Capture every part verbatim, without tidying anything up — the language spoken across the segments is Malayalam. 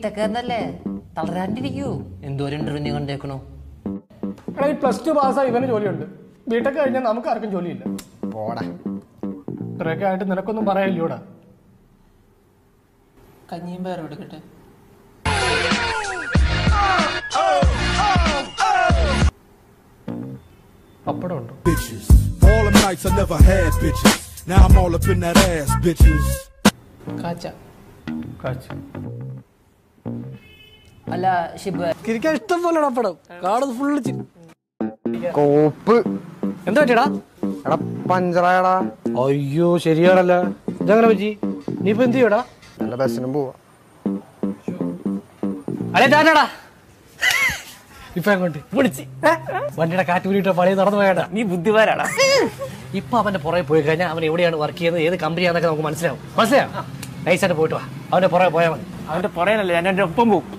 ഒറ്റക്കാരനല്ലേ, തളരാണ്ടിരിക്കൂ. എന്തോരം ഇന്റർവ്യൂ കണ്ടേക്കണോ? എടാ ഈ പ്ലസ് ടു പാസ്സായി ഇവന് ജോലിയുണ്ട്, ബിടെക് കഴിഞ്ഞാൽ നമുക്ക് ആർക്കും ജോലിയില്ല. പോടാ, ഇത്രയൊക്കെ ആയിട്ട് നിനക്കൊന്നും പറയാനില്ലൂടാ. കഞ്ഞിയും പേരും എടുക്കട്ടെ. പപ്പടം ഉണ്ടോ? All them nights I never had bitches. Now I'm all up in that ass, bitches. കാച്ച കാച്ച്. അല്ല ഷിബ്, കിരിക്കാൻ ഇഷ്ടം പോലെ പപ്പടം കാണുന്നത് ഫുള്ള് കോപ്പ്. എന്താ പറ്റിയടാ? എടാ പഞ്ചറായടാ. അയ്യോ ശരിയാണല്ല, ഇതങ്ങനെ പറ്റി? നീ ഇപ്പൊ എന്ത് ചെയ്യടാ? നല്ല ബസ്സിനും പോവാ. അല്ലേ ചാറ്റാടാ, ഇപ്പൊ അങ്ങോട്ട് വിളിച്ച് വണ്ടിയുടെ കാറ്റ് കൂടിയിട്ട് പഴയ നടന്നു പോയാടാ. നീ ബുദ്ധിമാരാടാ. ഇപ്പൊ അവന്റെ പുറകെ പോയി കഴിഞ്ഞാൽ അവൻ എവിടെയാണ് വർക്ക് ചെയ്യുന്നത്, ഏത് കമ്പനിയാന്നൊക്കെ നമുക്ക് മനസ്സിലാവും. മനസ്സിലാവും? നൈസായിട്ട് പോയിട്ട് വാ, അവന്റെ പുറകെ പോയാൽ മതി. അവന്റെ പുറകെനല്ലേ, ഞാൻ എന്റെ ഒപ്പം പോകും.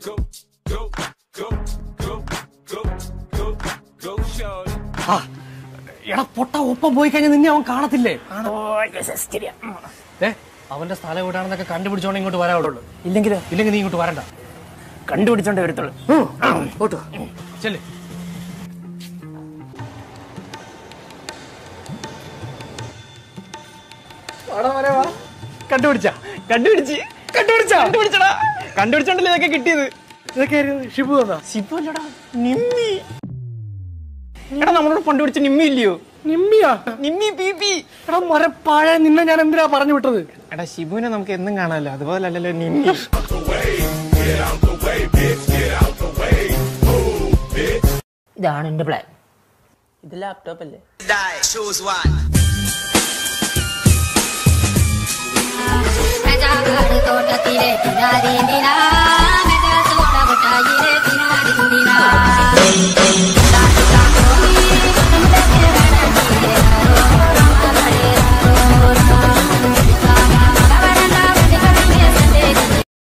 എടാ പൊട്ട, ഒപ്പം പോയി കഴിഞ്ഞാൽ നിന്നെ അവൻ കാണത്തില്ലേ? അവന്റെ സ്ഥലം എവിടെയാണെന്നൊക്കെ കണ്ടുപിടിച്ചോണ്ട് ഇങ്ങോട്ട് വരാവുള്ളൂ. ഇല്ലെങ്കിലോ? ഇല്ലെങ്കിൽ നീ ഇങ്ങോട്ട് വരണ്ട, കണ്ടുപിടിച്ചോണ്ടേ വരത്തുള്ളൂ. പോട്ടോ ചെല്ലേ. കണ്ടുപിടിച്ച കണ്ടുപിടിച്ച് കണ്ടുപിടിച്ച കണ്ടുപിടിച്ചടാ കണ്ടുപിടിച്ചോണ്ടല്ലേ ഇതൊക്കെ കിട്ടിയത്. ഇതൊക്കെ ഷിബു തന്നാ? ഷിബു അല്ലടാ, നിമ്മി. എടാ നമ്മളോട് കണ്ടുപിടിച്ച നിമ്മി ഇല്ലയോ? നിമ്മിയാ? Nimmi P P. എടാ മരപ്പാഴ, നിന്നെ ഞാൻ എന്തിനാ പറഞ്ഞു വിട്ടത്? എടാ ഷിബുവിനെ നമുക്ക് എന്നും കാണാമല്ലോ, അതുപോലെ അല്ലല്ലോ നിമ്മി. ഇതാണ് എന്റെ പ്ലാൻ. ഇത് ലാപ്ടോപ്പ് അല്ലേ? തോട്ടത്തിലെ തിനാരി തിനാ മെഗ തോട്ട കൊട്ടായിലെ തിനാരി തുടിനാ